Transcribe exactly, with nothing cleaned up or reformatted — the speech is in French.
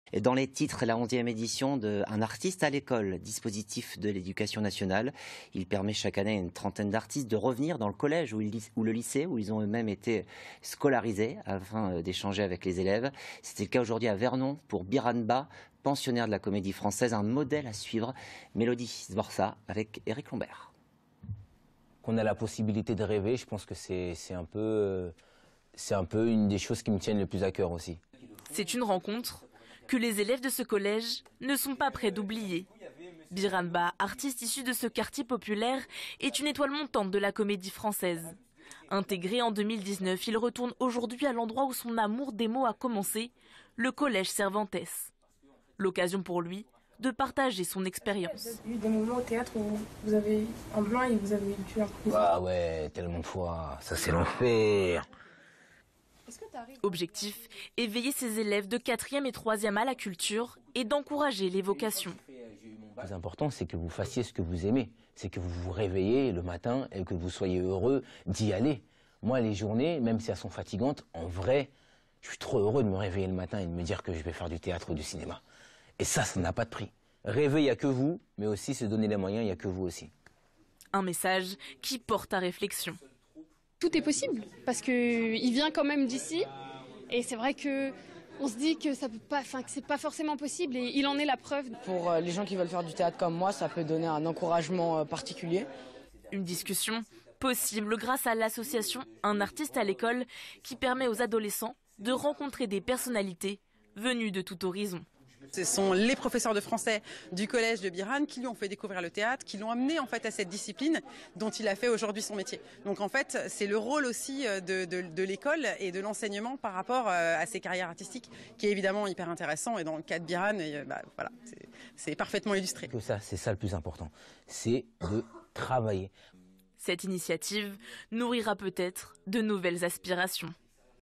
Et dans les titres, la onzième édition de Un artiste à l'école, dispositif de l'éducation nationale. Il permet chaque année à une trentaine d'artistes de revenir dans le collège ou le lycée où ils ont eux-mêmes été scolarisés afin d'échanger avec les élèves. C'était le cas aujourd'hui à Vernon pour Biranba, pensionnaire de la Comédie Française, un modèle à suivre. Mélodie Sborsa avec Éric Lombert. Qu'on a la possibilité de rêver, je pense que c'est un peu, c'est un peu une des choses qui me tiennent le plus à cœur aussi. C'est une rencontre que les élèves de ce collège ne sont pas prêts d'oublier. Biranba, artiste issu de ce quartier populaire, est une étoile montante de la Comédie Française. Intégré en deux mille dix-neuf, il retourne aujourd'hui à l'endroit où son amour des mots a commencé, le collège Cervantes. L'occasion pour lui de partager son expérience. Il y a eu des moments au théâtre où vous avez en blanc et vous avez dû improviser. Ah ouais, tellement de fois, ça c'est l'enfer. Objectif, éveiller ses élèves de quatrième et troisième à la culture et d'encourager les vocations. Le plus important, c'est que vous fassiez ce que vous aimez. C'est que vous vous réveillez le matin et que vous soyez heureux d'y aller. Moi, les journées, même si elles sont fatigantes, en vrai, je suis trop heureux de me réveiller le matin et de me dire que je vais faire du théâtre ou du cinéma. Et ça, ça n'a pas de prix. Rêver, il n'y a que vous, mais aussi se donner les moyens, il n'y a que vous aussi. Un message qui porte à réflexion. Tout est possible, parce qu'il vient quand même d'ici, et c'est vrai que on se dit que ça peut pas, enfin que c'est pas forcément possible, et il en est la preuve. Pour les gens qui veulent faire du théâtre comme moi, ça peut donner un encouragement particulier. Une discussion possible grâce à l'association Un artiste à l'école, qui permet aux adolescents de rencontrer des personnalités venues de tout horizon. Ce sont les professeurs de français du collège de Biran qui lui ont fait découvrir le théâtre, qui l'ont amené en fait à cette discipline dont il a fait aujourd'hui son métier. Donc en fait, c'est le rôle aussi de, de, de l'école et de l'enseignement par rapport à ses carrières artistiques qui est évidemment hyper intéressant. Et dans le cas de Biran, bah, voilà, c'est parfaitement illustré. Que ça, c'est ça le plus important, c'est de travailler. Cette initiative nourrira peut-être de nouvelles aspirations.